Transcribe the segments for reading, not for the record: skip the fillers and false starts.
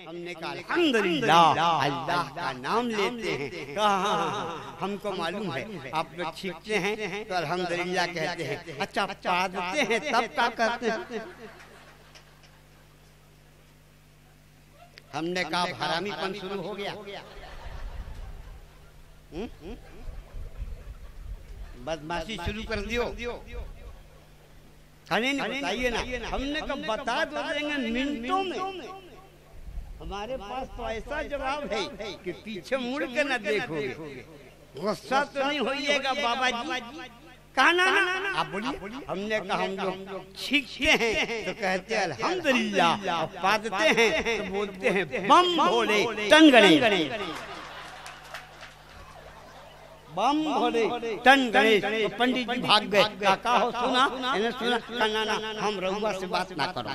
हमने कहा अल्हम्दुलिल्लाह, अल्लाह का नाम लेते हैं। कहा हमको मालूम है आप लोग छींकते हैं तो अल्हम्दुलिल्लाह कहते हैं। अच्छा पादते हैं तब क्या कहते हैं? हमने कहा हरामीपन शुरू हो गया, बदमाशी शुरू कर दियो। नहीं बताइए ना, हमने कब बता दो देंगे मिनटों में। हमारे पास तो ऐसा जवाब है कि पीछे मुड़ के न देखोगे। गुस्सा तो नहीं होइएगा बाबा जी? कहा ना आप बोलिए। हमने कहा हम लोग छींकते हैं तो कहते हैं अल्हम्दुलिल्लाह, पादते हैं तो बोलते हैं बम भोले टंगड़े, बम भोले टन गणेश। तो पंडित जी भाग गए। काका हो सुना? इन्हें सुना? ना हम रउआ से बात ना करो।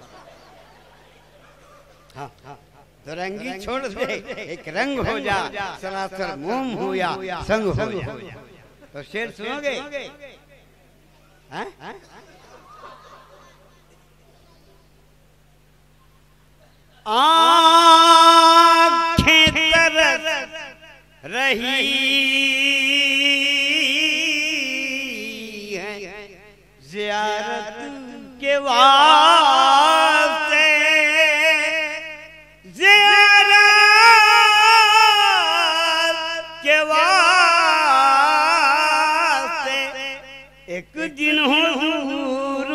हाँ तो रंगी छोड़ दे, एक रंग हो जा, सरासर मोम हो या संग हो जा। तो शेर सुनोगे? आँखें तरस रही है ज़ियारत के वास्ते, ज़ियारत के वास्ते। एक दिन हुजूर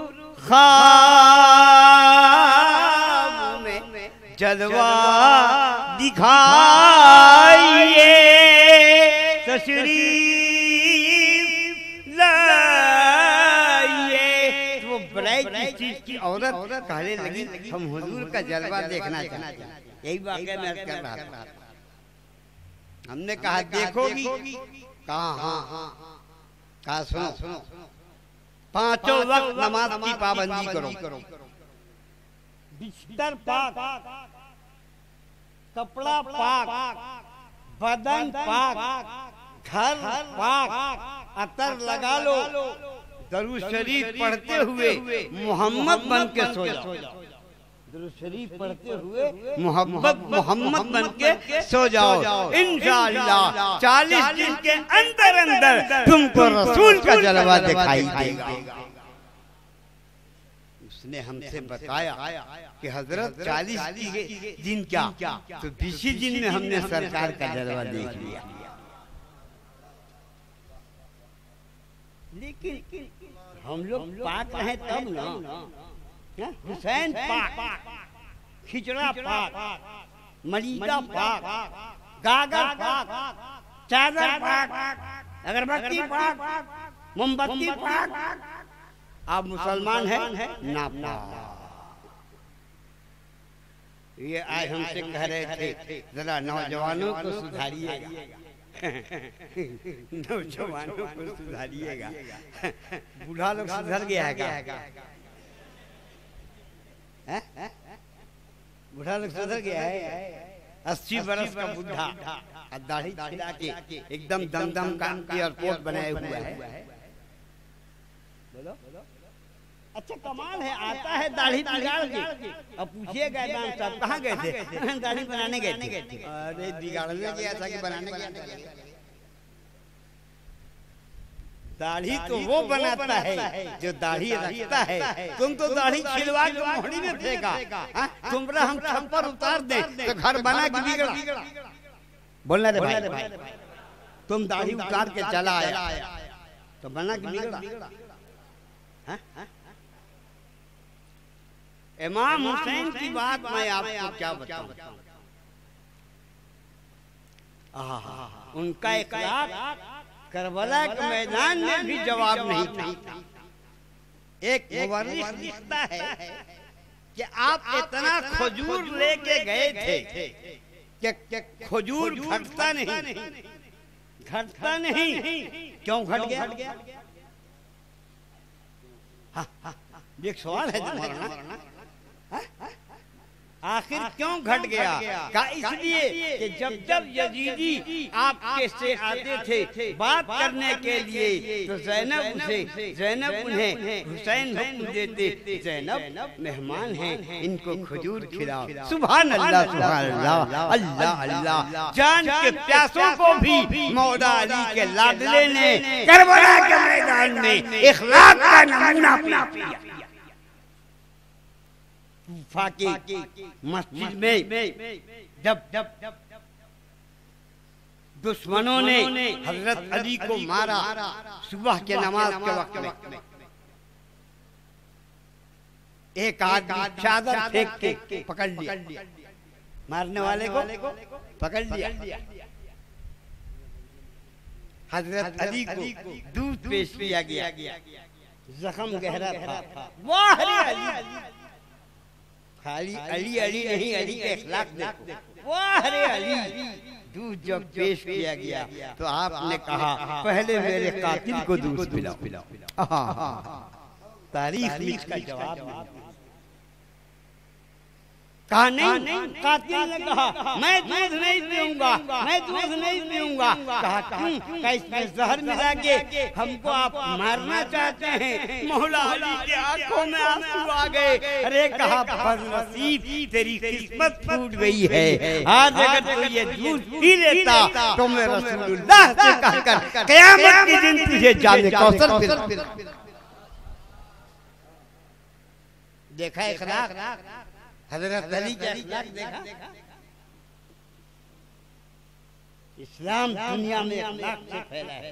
ख्वाब में जलवा दिखाइए, तशरीफ लाइए। वो बड़ाई किस चीज की औरत कहने लगी हम हुजूर का जलवा देखना चाहते हैं। यही वाकया मैं कर रहा था। हमने कहा देखोगी? कहा हाँ। कहा सुनो, पांचों वक्त नमाज की पाबंदी करो, बिस्तर पाक, कपड़ा पाक, बदन पाक, घर पाक, अतर लगा लो, दरूद शरीफ पढ़ते हुए मोहम्मद बन के सो जाओ। दरूद शरीफ पढ़ते हुए मोहम्मद बन के सो जाओ। इंशाअल्लाह 40 दिन के अंदर अंदर तुमको रसूल का जलवा दिखाई देगा। उसने हमसे बताया कि हजरत 40 दिन क्या तो 20 दिन में हमने सरकार का जलवा देख लिया। लेकिन हम लोग पाक हैं तब ना। हुसैन पाक, खिचड़ा पाक, मलीदा पाक, गागर पाक, चादर पाक, अगरबत्ती पाक, मोमबत्ती पाक। आप मुसलमान हैं ना पाक। ये आज हमसे कह रहे थे जरा नौजवानों को सुधारिएगा, नौजवानों को सुधारिएगा। बूढ़ा लोग सुधर गया है क्या? बूढ़ा लोग सुधर गया है। 80 बरस का बूढ़ा दाढ़ी छिला के एकदम दमदम का एयरपोर्ट बनाया हुआ है। बोलो अच्छा कमाल है, आता है दाढ़ी बिगाड़ के। अब पूछिएगा इमाम साहब कहाँ गए थे? दाढ़ी बनाने गए थे। अरे बिगाड़ने गया था कि बनाने गया था? दाढ़ी तो वो बनाता है जो दाढ़ी रखता है। तुम तो दाढ़ी छिलवा के मोहड़ी में फेंका। तुमरा हम छप्पर उतार दें तो घर बना के बिगड़ा। बोलना रे भाई, तुम दाढ़ी उतार के चला आया तो बना के बिगड़ा। इमाम हुसैन की बात मैं आपको क्या बताऊं। उनका इखलाक करबला के मैदान में भी जवाब नहीं था। एक मुवर्रिख लिखता है कि आप इतना खजूर लेके गए थे कि खजूर घटता नहीं, घटता नहीं। क्यों घट गया? एक सवाल है तुम्हारा। आखिर क्यों घट गया? कहा इसलिए कि जब जब यजीदी आपके से आते थे बात करने के लिए तो ज़ैनब उन्हें हुसैन हुक्म देते, ज़ैनब मेहमान हैं, इनको खजूर खिलाओ। सुभान अल्लाह, सुभान अल्लाह, अल्लाह अल्लाह। जान के प्यासों को भी मौला अली के लाडले ने करबला के मैदान में इखलाक का नमूना पेश किया। कूफा की मस्जिद में जब दुश्मनों ने हजरत अली को मारा सुबह के नमाज के वक्त में, एक आदमी चादर फेंक के पकड़ लिया, मारने वाले को पकड़ लिया। हजरत अली को दूध पेश किया गया, जख्म गहरा था। वाह रे अली, खाली अली अली नहीं, अली के इखलाक देखो। वाह रे अली, दूध जब पेश किया गया तो आपने कहा पहले मेरे कातिल को दूध पिलाओ। तारीख में इसका जवाब कहा नहीं, कातिल ने कहा मैं दूध नहीं पीऊंगा, मैं दूध नहीं पीऊंगा। कहा क्यों? का इसमें जहर मिला के हमको आप मारना चाहते हैं? मौला अली की आंखों में आंसू आ गए। अरे कहा बदनसीब, तेरी किस्मत फूट गई है। आज अगर तू ये दूध पी लेता तो मैं रसूलुल्लाह से कहकर क़यामत के दिन तुझे जाने कौसर पिला। देखा इखलाक, हजरत अली का इखलाक देखा। इस्लाम दुनिया में इखलाक से फैला है।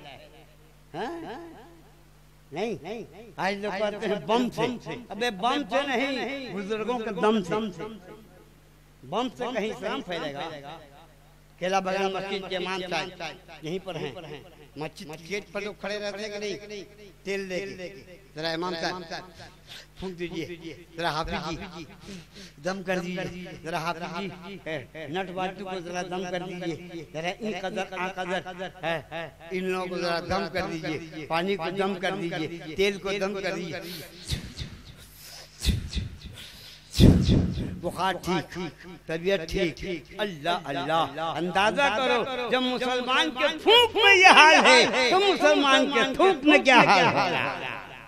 नहीं, आज लोग कहते हैं बम से। अबे बम से नहीं, बुजुर्गों के दम से। बम से कहीं इस्लाम फैलेगा? केला बगान मस्जिद के इमाम साहब यहीं पर हैं, मस्जिद गेट पर लोग खड़े रहते हैं कि नहीं, तेल लेके जरा इमाम साहब फूंक दीजिए, जरा हाफिज जी दम कर दीजिए, जरा हाफिज जी नट बाजू को जरा दम कर दीजिए, जरा इन कदर आ कदर है इन लोगों को जरा दम कर दीजिए, पानी को दम कर दीजिए, तेल को दम कर दीजिए। बुखार ठीक, तबीयत ठीक। अल्लाह अल्लाह, अंदाजा करो जब मुसलमान के थूक में यह हाल है तो मुसलमान के थूक में क्या हाल है?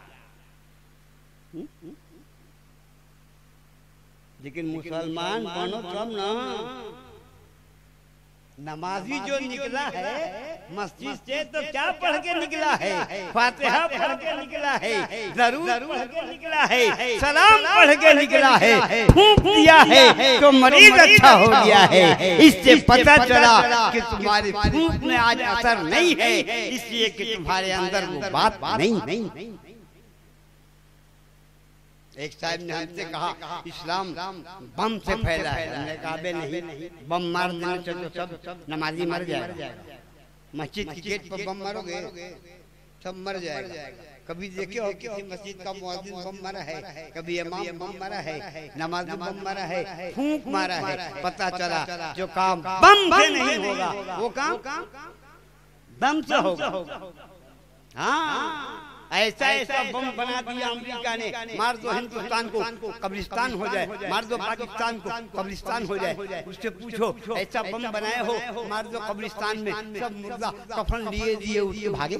लेकिन मुसलमान बनो तब ना। नमाजी जो निकला है मस्जिद से तो क्या पढ़ के निकला है? फातिहा पढ़ के निकला है, दरूद पढ़ के निकला है, सलाम पढ़ के निकला है, फूंक दिया है तो मरीज अच्छा हो गया है। इससे पता चला कि तुम्हारे फूंक में आज असर नहीं है, इसलिए कि तुम्हारे अंदर वो बात नहीं। एक साहब ने हमसे कहा इस्लाम बम से फैला है। हमने कहा बे नहीं, बम मार देने से तो सब नमाजी मर जाएगा। मस्जिद की गेट पर बम मारोगे सब मर जाएगा। कभी देखे हो किसी मस्जिद का मुअज्जिन बम मारा है? कभी इमाम बम मारा है? नमाजी बम मारा है? फूंक मारा है? पता चला जो काम बम से नहीं होगा वो काम दम से होगा। हाँ, ऐसा बम बना दिया अमेरिका ने, मार दो हिंदुस्तान को कब्रिस्तान हो जाए, मार दो पाकिस्तान को कब्रिस्तान हो जाए। उससे पूछो ऐसा बम बनाए हो, मार दो कब्रिस्तान में सब मुर्दा कफन लिए दिए उसके भागे।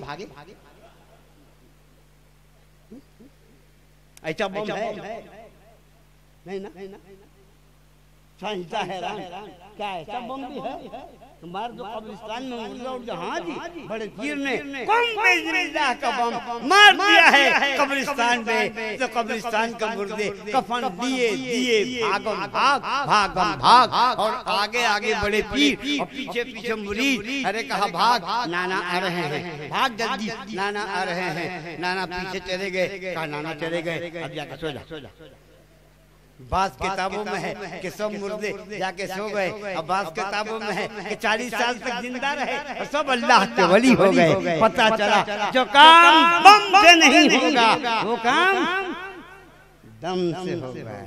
ऐसा बम है? नहीं ना, साइंस हैरान, क्या ऐसा बम भी है? मार दो कब्रिस्तान में मुर्दा उठ जाए। हाँ जी, बड़े पीर ने बिस्मिल्लाह का बम मार दिया है कब्रिस्तान में, तो कब्रिस्तान के मुर्दे कफन दिए भाग और आगे बड़े पीर और पीछे मुरीद। अरे कहा भाग, नाना आ रहे हैं, भाग जल्दी, नाना आ रहे हैं। नाना पीछे चले गए, कहा नाना चले गए, अब जाकर सो जा। बास किताबों में है कि सब मुर्दे जाके सो गए, अब बास किताबों में है कि 40 साल तक जिंदा रहे और सब अल्लाह के वली हो गए। पता चला जो काम बम से नहीं होगा वो काम दम से होगा।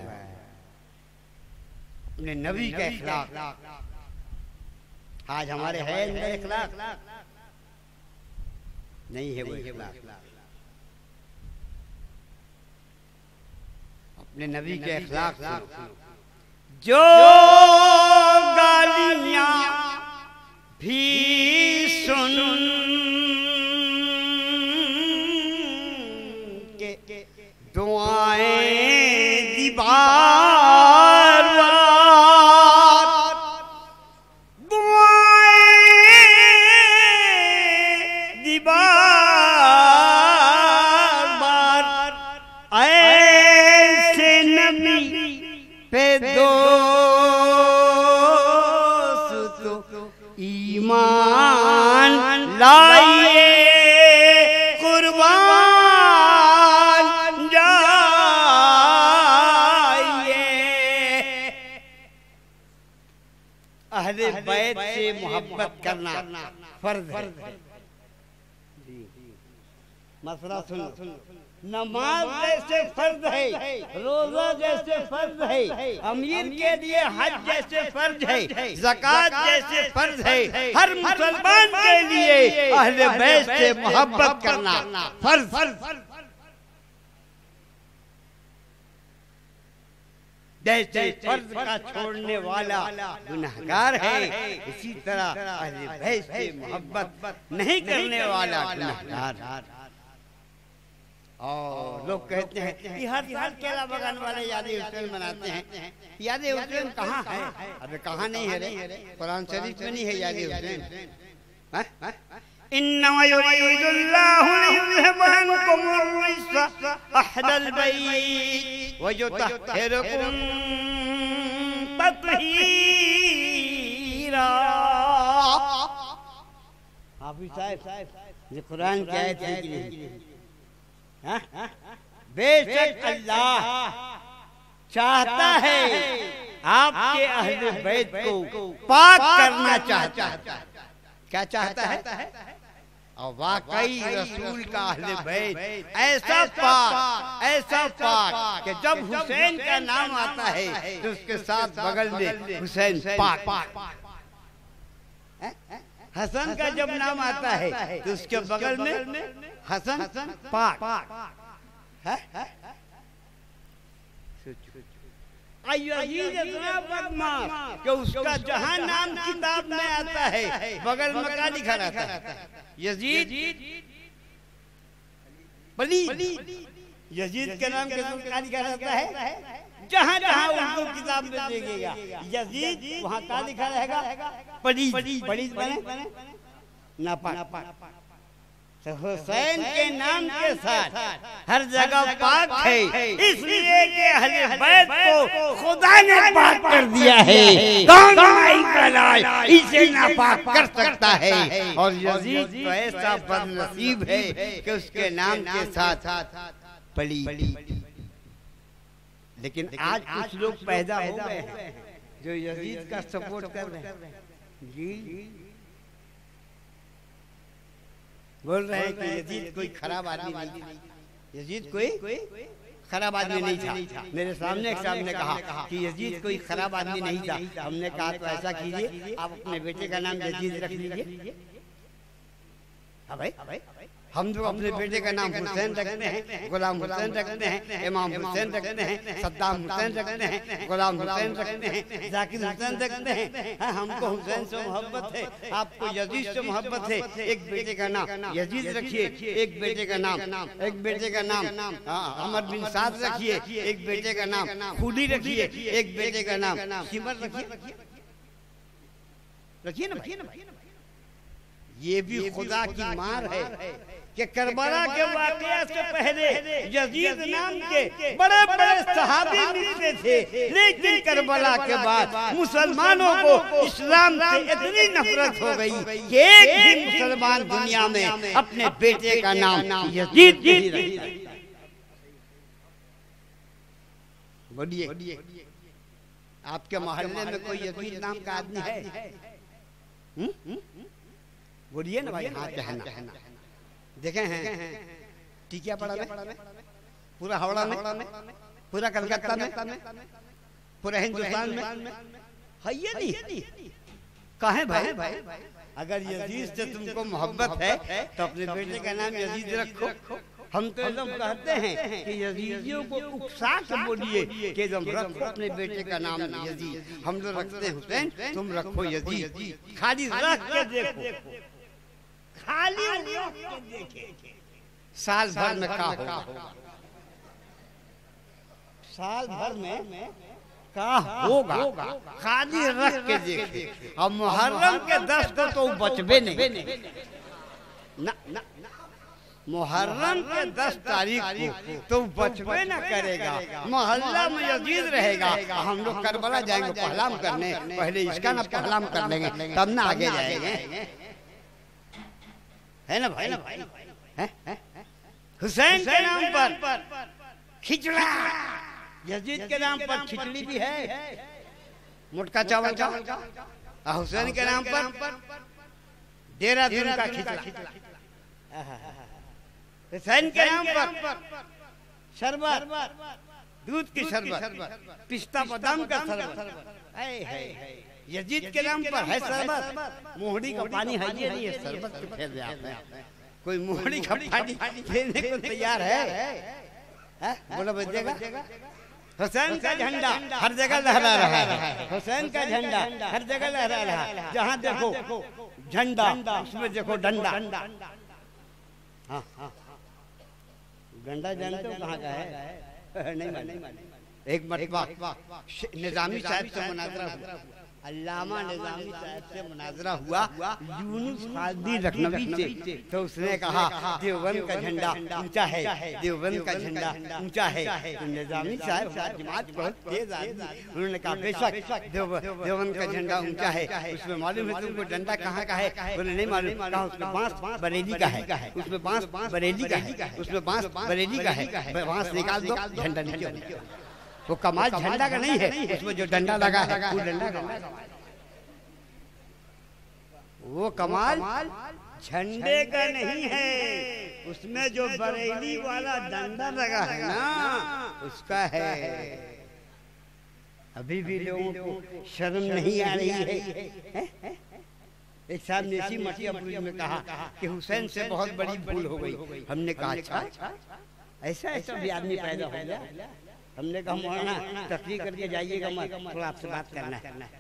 अपने नबी का इखलाक आज हमारे है अंदर, इखलाक नहीं है वो इखलाक। अपने नबी के इखलाक जो गालियां भी सुन के दुआएं दीवार बार ऐसे नबी पे दोस्त ईमान लाइए कुर्बान जाइए। अहले बैत से मोहब्बत करना फर्ज है। मसला सुनो, नमाज जैसे फर्ज है, रोजा जैसे फर्ज है, अमीर के लिए हज जैसे फर्ज है, ज़कात जैसे फर्ज है, हर मुसलमान के लिए अहले बैत से मोहब्बत करना फर्ज। जैसे फर्ज का छोड़ने वाला गुनहगार है, इसी तरह अहले बैत से मोहब्बत नहीं करने वाला गुनहगार। और लोग कहते हैं कि हर साल केला बगान वाले याद हुसैन मनाते हैं। याद हुसैन कहाँ है? अरे कहाँ नहीं है रे, कुरान शरीफ में नहीं है याद हुसैन। इन्नमा युरीदुल्लाहु लियुज़हिबा अन्कुमुर रिज्सा अहलल बैत व युतहिरकुम तत्हीरा। हाफिज साहब, ये कुरान की आयत है कि नहीं? बेशक अल्लाह चाहता है आपके अहले बैत को पाक करना चाहता है। क्या चाहता है? और वाकई रसूल का अहले बैत ऐसा पाक कि जब हुसैन का नाम आता है तो उसके साथ बगल में हुसैन पाक। हसन का जब नाम आता है तो उसके बगल में हसन पाक है। यजीद इतना बदमाश कि उसका जहां नाम किताब में आता है बगल में क्या लिखा रहता है? यजीद पलीद। यजीद के नाम के साथ क्या लिखा रहता है? जहां जहां उर्दू किताब में देखेगा यजीद वहां क्या लिखा रहेगा? पलीद। पलीद बने नापाक। हुसैन के नाम के साथ हर जगह पाक है, इसलिए कि अहले बैत को खुदा ने पाक कर दिया है। कौन इसे नापाक कर सकता है? और यजीद तो ऐसा बदनसीब है कि उसके नाम के साथ पली। लेकिन आज कुछ लोग पैदा हो गए हैं जो यजीद का सपोर्ट कर रहे हैं। जी बोल रहे हैं कि यजीद कोई खराब आदमी नहीं, यजीद कोई खराब आदमी नहीं था। मेरे सामने एक साहब ने कहा कि यजीद कोई खराब आदमी नहीं था। हमने कहा तो ऐसा कीजिए, आप अपने बेटे का नाम यजीद रख लीजिए। हाँ भाई, हम जो अपने बेटे का नाम हुसैन रखते हैं, गुलाम हुसैन रखते हैं, इमाम हुसैन रखते हैं, सद्दाम हुसैन रखते हैं, गुलाम हुसैन रखते हैं, जाकिर हुसैन रखते हैं। हमको हुसैन से मोहब्बत है, आपको यजीद से मोहब्बत है। एक बेटे का नाम यजीद रखिए, एक बेटे का नाम अमर बिन साद रखिए, एक बेटे का नाम खुदी रखिए, एक बेटे का नाम सिमर रखिए ना। ये भी खुदा की मार है कि करबला के वाकया से पहले यजीद नाम के बड़े बड़े सहाबी मिलते थे, लेकिन करबला के बाद मुसलमानों को इस्लाम से इतनी नफरत हो गई कि एक भी मुसलमान दुनिया में अपने बेटे का नाम यजीद नहीं रखता। बोलिए, आपके मोहल्ले में कोई यजीद नाम का आदमी है? बोलिए ना भाई। हाँ कहना। देखे हैं टिकिया पड़ा में, पूरा हावड़ा में, पूरा कलकत्ता में, पूरा हिंदुस्तान में है ये नहीं। कहे भाई, अगर यजीद से तुमको मोहब्बत है तो अपने बेटे का नाम यजीद रखो। हम तो एकदम कहते हैं कि यजीदियों को उकसा के बोलिए कि एकदम रखो अपने बेटे का नाम यजीद। हम लोग रखते हैं हुसैन, तुम रखो यजीद। खाली रख के देखो, खाली रख के देखे साल भर में क्या होगा, साल भर में क्या होगा, खाली रख के देखे। अब मुहर्रम के 10 को तो बचबे नहीं ना, मुहर्रम के 10 तारीख को तो बचबे न करेगा, मोहल्ला में यजीद रहेगा। हम लोग करबला जाएंगे पहलाम करने, पहले इसका ना पहलाम कर लेंगे तब ना आगे जाएंगे, है ना भाई? हुसैन के नाम पर खिचड़ा, यजीद के नाम पर खिचड़ी भी है, मोटका चावल का। हुसैन के नाम पर देहरादून का खिचड़ा, हुसैन के नाम पर शरबत, दूध की शरबत, पिस्ता बादाम का शरबत। यजीद के नाम पर है शरबत, मोहड़ी का पानी है ये नहीं है, शरबत के फेर दे आप। कोई मोहड़ी का पानी देने को तैयार है? बोला बचेगा? हुसैन का झंडा हर जगह लहरा रहा है, हुसैन का झंडा हर जगह लहरा रहा है। जहाँ देखो झंडा, उसमें देखो डंडा। हाँ हाँ, गंडा जानते हो कहाँ का है? नहीं। एक मरतबा निजामी साहब से मुनाजरा हुआ, अल्लामा निजामी साहब से मुनाजरा हुआ यूनुस खादी लखनवी से। तो उसने कहा देवबंद का झंडा ऊंचा है, देवबंद का झंडा ऊंचा है। तो निजामी साहब जमात बहुत तेज आदमी, उन्होंने कहा बेशक देवबंद का झंडा ऊंचा है, उसमें मालूम है तुमको डंडा कहाँ का है? बोले नहीं मालूम। कहा उसमें बांस बरेली का है, उसमें बांस बरेली का है, उसमें बांस बरेली का है, बांस निकाल दो झंडा नीचे। वो कमाल झंडा का नहीं है, उसमें जो डंडा लगा है वो डंडा का, वो कमाल झंडे का नहीं है, उसमें जो बरेली वाला डंडा लगा है ना उसका है। अभी भी लोगों को शर्म नहीं आ रही है। एक साहब ने इसी मटियापुर में कहा कि हुसैन से बहुत बड़ी भूल हो गई। हमने कहा अच्छा ऐसा भी आदमी पैदा हो गया? हमने कहा मौलाना तकरीर करके जाइएगा मत, थोड़ा आपसे बात करना है।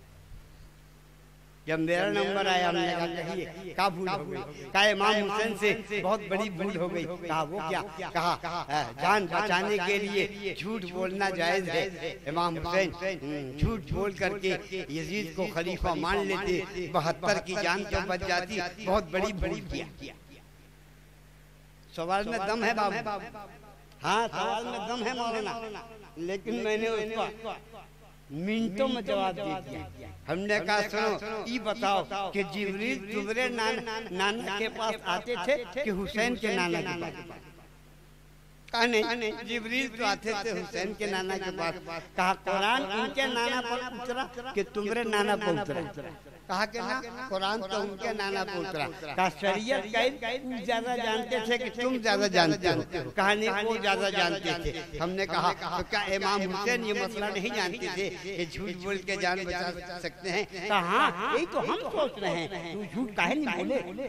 जब मेरा नंबर आया हमने कहा कहिए क्या भूल हो गई? कहा इमाम हुसैन से बहुत बड़ी भूल हो गई। कहा वो क्या? कहा जान बचाने के लिए झूठ बोलना जायज है। इमाम हुसैन झूठ बोल करके यजीद को खलीफा मान लेते, 72 की जान तो बच जाती। बहुत बड़ी भूल किया। सवाल में दम है बाबू, हाँ सवाल में दम है मौलाना, लेकिन मैंने उसको मिनटों में जवाब दे दिया। हमने कहा सुनो ये बताओ कि जिब्रील तुम्हारे नाना के पास आते थे कि हुसैन के नाना के पास? कहा नहीं, जिब्रील तो आते थे हुसैन के नाना के पास। कहा कुरान उनके नाना पर उतरा कि तुम्हारे नाना पर उतरा? कहा कि ना, कुरान तो उनके नाना पर उतरा। कहा शरीयत का ज्यादा जानते थे कि तुम ज्यादा जानते हो? कहा नहीं, वो ज्यादा जानते थे। हमने कहा तो क्या इमाम हुसैन ये मसला नहीं जानते थे कि झूठ बोल के जान बचा सकते हैं? कहा हाँ यही तो हम सोच रहे हैं, तू झूठ काहे नहीं बोले?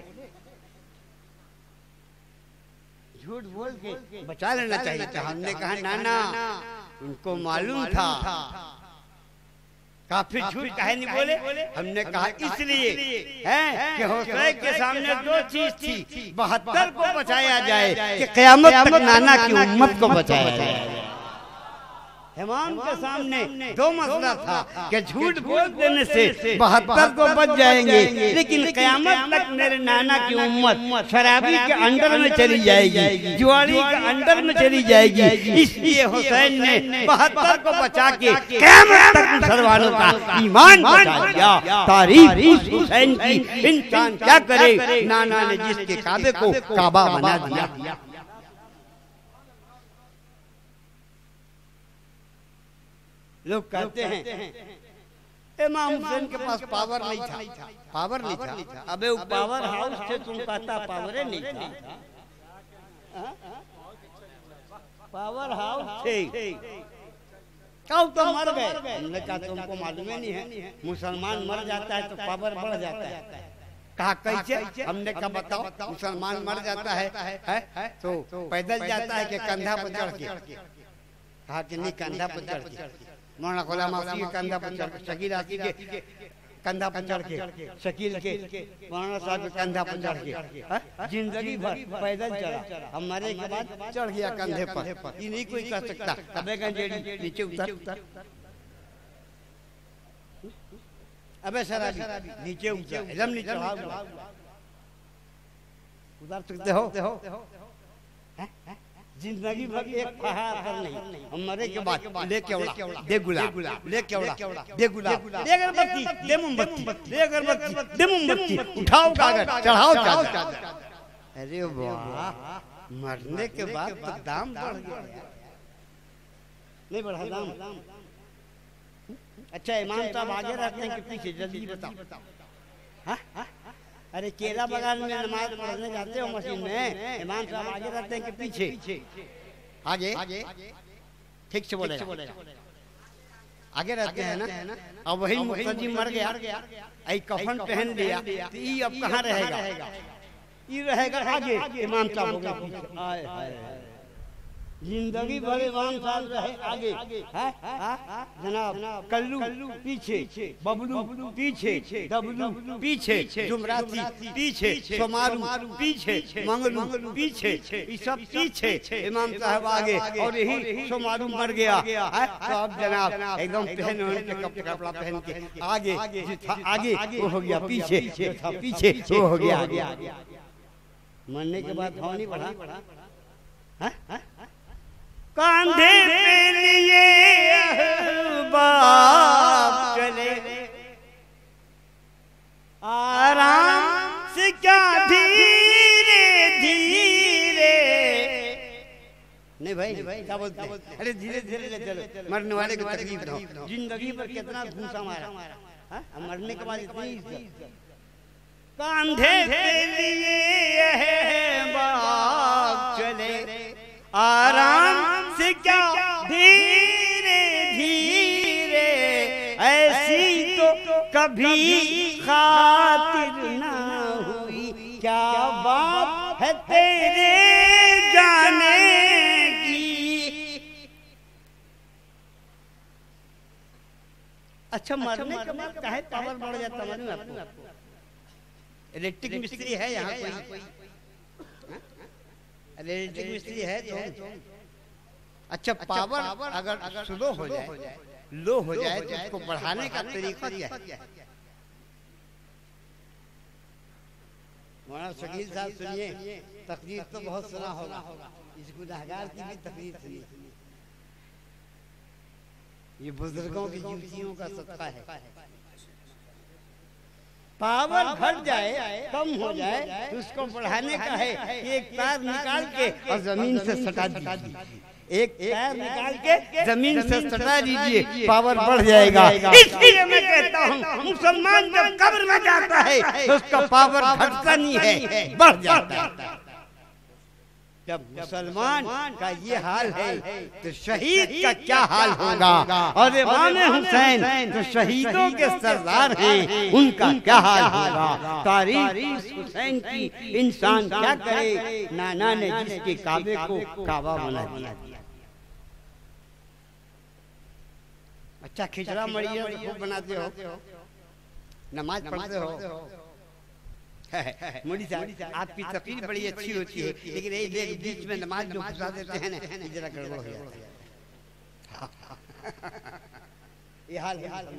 झूठ बोल के बचा लेना चाहिए था। हमने कहा नाना उनको मालूम था। काफी झूठ काहे नहीं बोले? हमने कहा इसलिए है कि हुसैन के सामने दो चीज थी, 72 को बचाया जाए कि क़यामत तक नाना की उम्मत को बचाया जाए। इमाम के सामने दो मसला था कि झूठ बोल देने से 72 को बच जाएंगे, लेकिन क़यामत तक मेरे नाना की उम्मत शराबी के अंडर में चली जाएगी, जुआरी के अंडर में चली जाएगी। इसलिए हुसैन ने 72 को बचा के क़यामत तक मुसलमानों का ईमान बचा दिया। तारीफ उस हुसैन की, इंसान क्या करे, नाना ने जिसके काबे को काबा बना दिया। लोग कहते हैं इमाम हुसैन के पास पावर नहीं था, पावर नहीं था। अबे वो पावर हाउस से तुम कहता पावर नहीं था, पावर हाउस थे। कब तो मर गए? हमने कहा तुमको मालूम ही नहीं है, मुसलमान मर जाता है तो पावर बढ़ जाता है। कहा कैसे? हमने कहा बताओ, मुसलमान मर जाता है तो पैदल जाता है कि कंधा पर चढ़ के? कहा कि नहीं, कंधा पर चढ़ के। मौलाना गुलाम आसिफ के कंधा पर चढ़ के, शकील आसिफ के कंधा पर चढ़ के, शकील के मौलाना साहब के कंधा पर चढ़ के जिंदगी भर पैदल चला, हमारे के बाद चढ़ गया कंधे पर। ये नहीं कोई कह सकता अबे गंजेड़ी नीचे उतर, अबे शराबी नीचे उतर, एकदम नीचे उतर सकते हो? जिंदगी भर एक पहाड़ पर नहीं, हमारे के बाद लेके उड़ा, दे गुलाब, लेके उड़ा, दे गुलाब, दे अगरबत्ती, दे मोमबत्ती, दे अगरबत्ती, दे मोमबत्ती, उठाओ कागज, चढ़ाओ चादर। अरे वाह, मरने के बाद तो दाम बढ़ गया, नहीं बढ़ा दाम? अच्छा इमाम साहब आगे रहते हैं कि पीछे? जल्दी बताओ। हाँ? अरे केला बगान में नमाज पढ़ने जाते हो मस्जिद में, इमाम साहब आगे रहते हैं कि पीछे? आगे। ठीक से बोलेगा, आगे रहते हैं ना। अब वही मुक्तदी मर गया, आई कफन पहन लिया, तो ये अब कहाँ रहेगा? ये रहेगा आगे, इमाम साहब हो गए। जिंदगी भर इमाम साहब रहे आगे, जनाब कल्लू पीछे, बबलू पीछे, डबलू पीछे, जुमराती पीछे, सोमारू पीछे, मंगलू पीछे, ये सब पीछे, इमाम साहब आगे। और यही सोमारू मर गया तो अब जनाब एकदम पहन कपड़ा पहन के आगे, आगे वो हो गया पीछे, पीछे वो हो गया आगे। मरने के बाद भाव नहीं बढ़ा? कांधे पे लिए बाप चले, आराम से क्या धीरे धीरे। नहीं भाई क्या बोलते हैं? अरे धीरे धीरे ले चलो, मरने वाले को तकलीफ हो। जिंदगी पर कितना घूसा मारा, मरने के बाद इतनी। कांधे पे लिए बाप चले, आराम से क्या धीरे धीरे, ऐसी तो कभी खातिर ना हुई, क्या बात है तेरे जाने की। अच्छा मरने के बाद काहे पावर बढ़ जाता? मालूम आपको? इलेक्ट्रिक मिस्त्री है यहाँ कोई? इलेक्ट्रिक मिस्त्री है तो अच्छा पावर अगर स्लो हो जाए, लो हो जाए तो उसको बढ़ाने का तरीका क्या है? मौलाना शकील साहब सुनिए, तकरीर तो बहुत सुना होगा, इस गुनहगार की भी तकरीर सुनिए। ये बुजुर्गों की जूतियों का सदका है। पावर घट जाए, कम हो जाए तो उसको बढ़ाने का है। एक तार निकाल के और जमीन से सटा दीजिए, एक तार निकाल के जमीन से सटा दीजिए, पावर बढ़ जाएगा। इसलिए मैं कहता हूँ मुसलमान जब कब्र में जाता है तो उसका पावर घटता नहीं है, बढ़ जाता है। जब मुसलमान का ये हाल है तो शहीद का क्या हाल होगा? और इमाम हुसैन तो शहीदों के सरदार हैं, उनका क्या हाल होगा? तारीख हुसैन की इंसान क्या करे? नाना ने जिसके काबे को काबा बना दिया। अच्छा खिचड़ा मड़िया तो खूब बनाते हो, नमाज पढ़ते हो। मोदी साहब आपकी तकरीर बड़ी अच्छी होती है, लेकिन एक देख बीच में नमाज जो घुसा देते हैं ना, जरा गड़बड़ हो जाता है। ये हाल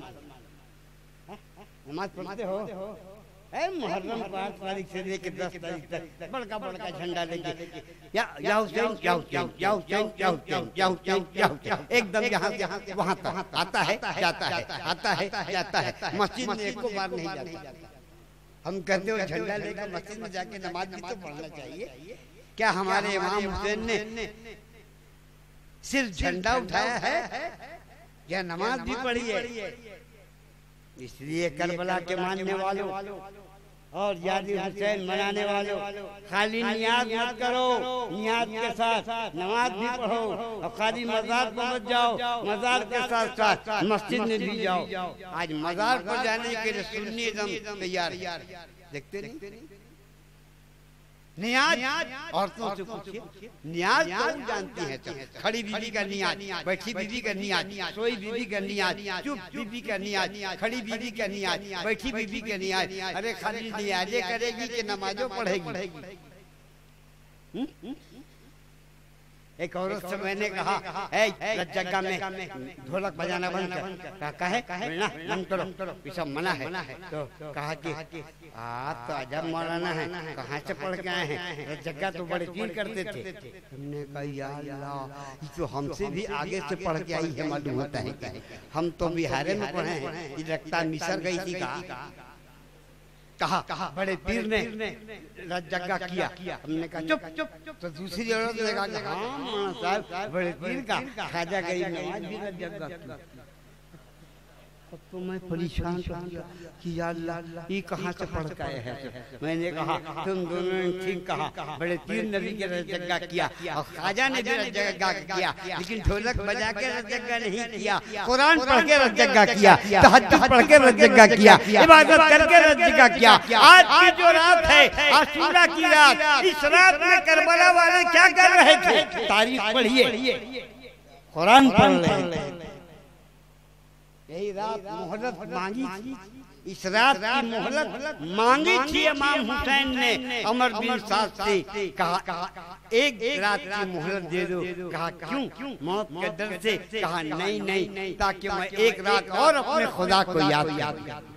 नमाज पढ़ते हो? मुहर्रम 5 तारीख से लेकर 10 तारीख तक बड़का बड़का झंडा लेके या हुसैन या हुसैन या हुसैन या हुसैन या हुसैन या हुसैन, एकदम यहाँ से वहाँ तक आता है जाता है, आता है जाता है। मस्जिद में एक बार नहीं जाता। हम कहते हो झंडा लेकर मस्जिद में जाके नमाज भी तो पढ़ना चाहिए। क्या हमारे इमाम हुसैन ने सिर्फ झंडा उठाया है या नमाज भी पढ़ी है? इसलिए करबला के मानने वालों और याद हुसैन मनाने वालों, खाली नियाज मत करो, नियाज के साथ नमाज भी पढ़ो, और खाली मजार पर मत जाओ, मजार के साथ साथ मस्जिद में भी जाओ। आज मजार पर जाने के लिए सुन्नी एकदम तैयार, देखते नहीं नियाज। औरतों से पूछिए नियाज कौन जानती है? तो खड़ी बीवी का नियाज, बैठी बीवी का नियाज, सोई बीवी का नियाज, चुप बीवी का नियाज, खड़ी बीवी का नियाज, बैठी बीवी का नियाज। अरे खाली नियाजे करेगी कि नमाजों पढ़ेगी? एक औरत से मैंने कहा जगह में ढोलक बजाना बंद कर, कहे बंद करो, ये सब मना है। तो कहा कि आप तो अजब मौलाना है, कहाँ से पढ़ के आए हैं? जगह तो बड़े पीर करते थे। हमने कहा या अल्लाह, ये तो हमसे भी आगे से पढ़ के आई है, मालूम होता है। हम तो बिहार में पढ़े हैं, ये लगता मिसर गई थी। कहा बड़े पीर ने जगह किया। हमने कहा चुप चुप। तो दूसरी औरत ने कहा हाँ मौलाना साहब, बड़े पीर का खाजा गई नमाज भी जगह किया। तो मैं परेशान कि या अल्लाह ये कहाँ से पढ़ के आए हैं? मैंने कहा तुम दोनों ने ठीक कहा, बड़े पीर नबी के रजगा किया और खाजा ने भी रजगा किया, लेकिन ढोलक बजा के रजगा नहीं किया, कुरान पढ़ के रजगा किया, तहज्जुद पढ़ के रजगा किया, इबादत करके रजगा किया। आज की जो रात है आशूरा की रात, इस रात में करबला वाले क्या कर रहे थे? तारीख पढ़िए, कुरान पढ़ रहे। यही रात मोहलत मांगी थी, इस रात की मोहलत मांगी थी इमाम हुसैन ने अमर बिन साद से। कहा एक रात की मोहलत दे दो। कहा क्यों? मौत के डर से। कहा नहीं, ताकि मैं एक रात और अपने खुदा को याद करूं।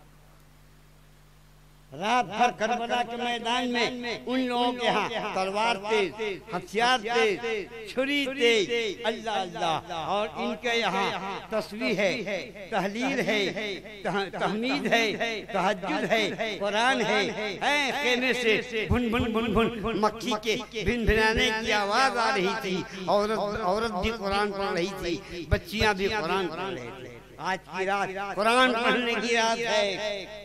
रात भर करबला के मैदान में उन लोगों के यहाँ तलवार तेज, हथियार तेज, छुरी तेज, अल्लाह अल्लाह, और इनके यहाँ तस्बीह है, तहलील है, तहमीद है, तहज्जुद है, कुरान है। खेमे से भुन भुन भुन भुन मक्खी के भिनभिनाने की आवाज आ रही थी। औरत भी कुरान पढ़ रही थी, बच्चियां भी कुरान पढ़ रही थी। आज की रात कुरान पढ़ने की रात है।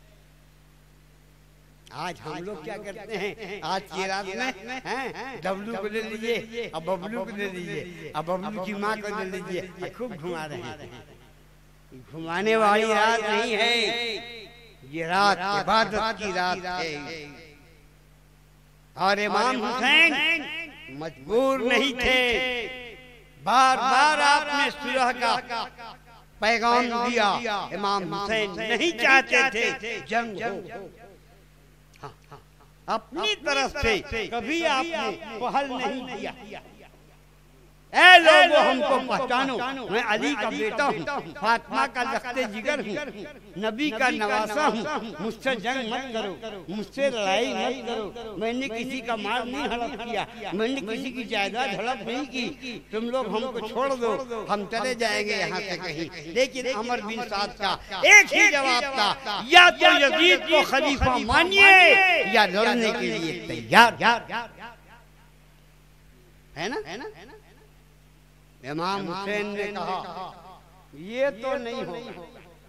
आज हम लोग क्या करते हैं? आज की रात में डब्लू को ले लीजिए, अब बबलू को ले लीजिए, अब बबलू की माँ को ले लीजिए, खूब घुमा रहे हैं। घुमाने वाली रात नहीं है, ये रात इबादत की रात है। और इमाम हुसैन मजबूर नहीं थे, बार बार आपने सुलह का पैगाम दिया। इमाम हुसैन नहीं चाहते थे जंग हो, अपनी तरफ से कभी आपने पहल नहीं किया। ऐ लोगों हमको पहचानो, मैं अली का बेटा हूँ, फातिमा का लख्ते जिगर हूँ, नबी का नवासा हूँ, मुझसे जंग मत करो, मुझसे लड़ाई मत करो। मैंने किसी का माल नहीं हड़प किया, मैंने किसी की जायदाद हड़प नहीं की। तुम लोग हमको छोड़ दो, हम चले जाएंगे यहाँ से कहीं। लेकिन अमर बिन साद का एक ही जवाब था, या तो यजीद को खलीफा मानिए या लड़ने के लिए तैयार है ना। इमाम हुसैन ने कहा ये तो नहीं होगा,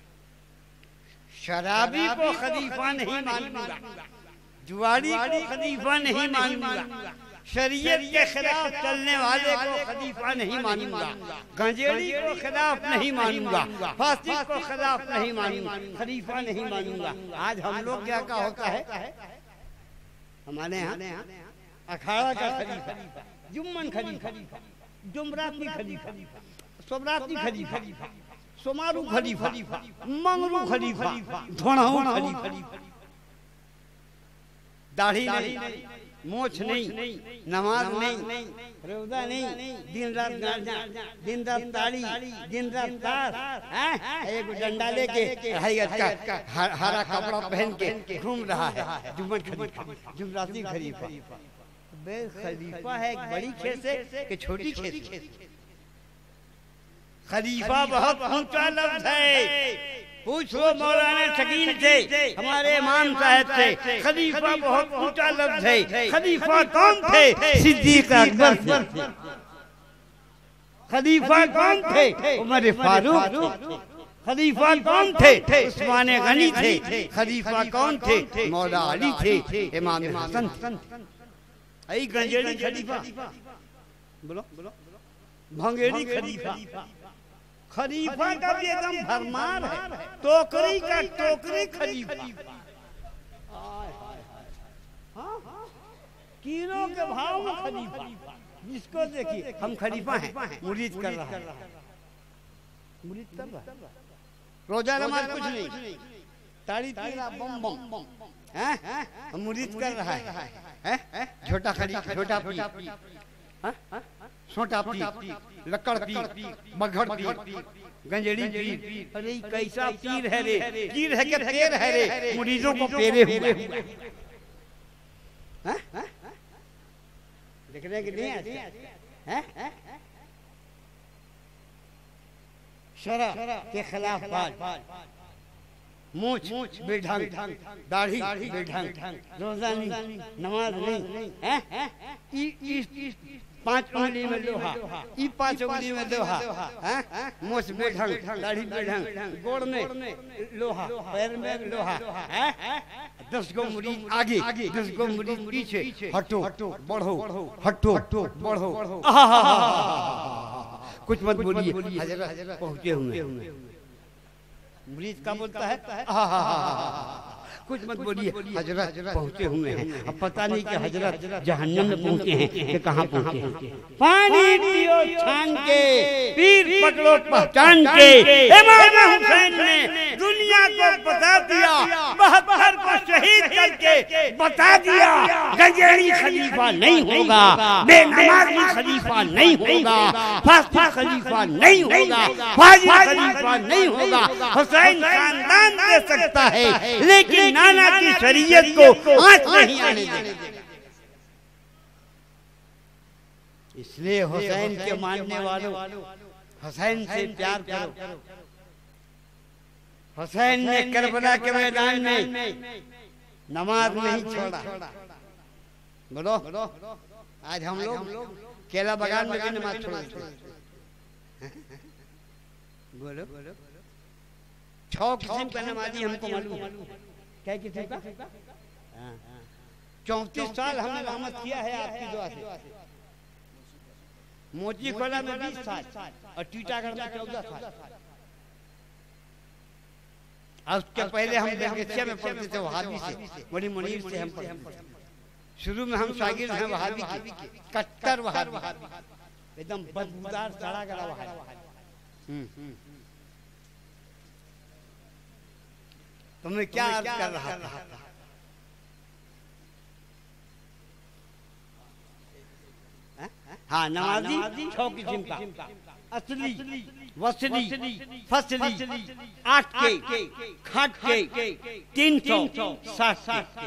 शराबी को खलीफा नहीं मानूंगा, जुआरी को खलीफा नहीं मानूंगा, शरीयत के खिलाफ चलने वाले को खलीफा नहीं मानूंगा, गंजेड़ी को खिलाफ नहीं मानूंगा, फासिक को खिलाफ नहीं मानूंगा, खलीफा नहीं मानूंगा। आज हम लोग क्या का होता है हमारे यहाँ अखाड़ा का खलीफा, जुम्मन खलीफा, जुमराती खलीफा, सोमराती खलीफा, सोमारू खलीफा, मंगरू खलीफा, धोणाऊ खलीफा। दाढ़ी नहीं, मोछ नहीं, नमाज नहीं, रोजा नहीं, दिन रात गांजा, दिन रात ताड़ी, दिन रात ताश, एक डंडा लेके हरा कपड़ा पहन के घूम रहा है। जुम्मन खलीफा, जुमराती खलीफा। खलीफा है एक बड़ी खेस है कि छोटी खेस? खलीफा बहुत ऊंचा लफ्ज है। पूछ लो मौलाना शकील से, हमारे इमाम साहब से, खलीफा बहुत ऊंचा लफ्ज है। खलीफा कौन थे? सिद्दीक अकबर थे। खलीफा कौन थे? उमर फारूक थे। खलीफा कौन थे? उस्मान गनी थे। खलीफा कौन थे? मौला अली थे, इमाम हसन। आई गंजेड़ी खलीफा, बोलो भंगेड़ी खलीफा। खलीफा का भी एकदम भरमार है, टोकरी का टोकरी खलीफा। किलो के भाव में खलीफा, जिसको देखिए हम खलीफा हैं, मुरीद कर रहा है, मुरीद कर रहा है। रोजा नमाज कुछ नहीं, ताड़ी पीरा बम बम हैं, मुरीद कर रहा है। छोटा खलीफा, छोटा पी, छोटा पी, लकड़ पी, बघड़ पी, गंजेड़ी पी। अरे कैसा पीर है रे, पीर है क्या पेर है रे, मुरीदों को पेरे हुए। देखने के नहीं आते, शरअ के खिलाफ बात, मूछ बेढंग, दाढ़ी बेढंग, रोजा नहीं, नमाज नहीं, 5 उंगली में लोहा, 5 उंगली में लोहा, मूछ बेढंग, दाढ़ी बेढंग, गोड़ में लोहा, पैर में लोहा, 10 गो मुरीद आगे, 10 गो मुरीद पीछे। हटो बढ़ो, हटो बढ़ो। कुछ मत बोलिए, हजरत पहुंचे हुए। मुरीद का बोलता है कुछ मत बोलिए, हजरत पहुंचे हुए हैं। अब पता नहीं कि हजरत जहन्नम में पहुंचे हैं कि कहाँ पहुंचे हैं। पानी पियो छान के, पीर पकड़ो पहचान के। इमाम हुसैन ने दुनिया को बता दिया, 72 को शहीद करके बता दिया, गंजेड़ी खलीफा नहीं होगा, बेनमाजी खलीफा नहीं होगा, फासिद खलीफा नहीं होगा, फाजिल खलीफा नहीं होगा। हुसैन खानदान दे सकता है, लेकिन नाना की शरीयत को आंच नहीं आने देगा। इसलिए हुसैन के मानने वालों, हुसैन से प्यार करो। हुसैन ने करबला के मैदान में नमाज नहीं छोड़ा। बोलो, आज हम लोग केला बागान में भी नमाज छोड़ते। बोलो, 6 किस्म का नमाजी हमको मालूम है। क्या किस्म का? 34 साल हमने रहमत किया है आपकी दुआ से। मोची खोला में 20 साल और टीटागढ़ में 14 साल। उसके पहले हम बेलगछिया में पढ़ते थे वहाबी से, बड़ी मुनीर से हम पढ़ते। शुरू में हम शागिर्द हैं वहाबी के, कट्टर वहाबी, एकदम बदबूदार सड़ा गला वहाबी। तो मैं क्या अर्ज कर रहा था? हाँ, नमाजी 6 किस्म का, असली, वसली, फसली, 8 के, खट के, 360 के।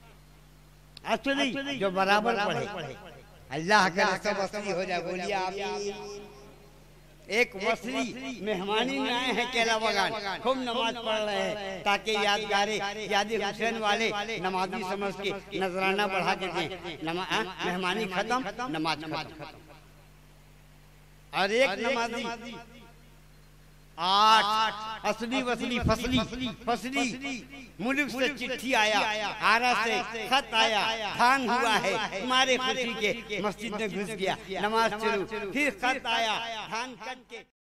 असली जो बराबर पढ़े, अल्लाह का सब असली हो जाए। बोलिए आमीन। एक वसली मेहमानी में आए हैं केला बागान, खूब नमाज पढ़ रहे हैं ताकि यादगारे याद हुसैन वाले नमाजी समझ के नजराना बढ़ा के दें। मेहमानी खत्म, नमाज खत्म। और एक नमाजी 8 असली, वसली, फसली मुल्क से चिट्ठी आया, आरा से खत आया, धान हुआ है, हमारे खुशी के मस्जिद में घुस गया, नमाज शुरू, फिर खत आया, धान कट के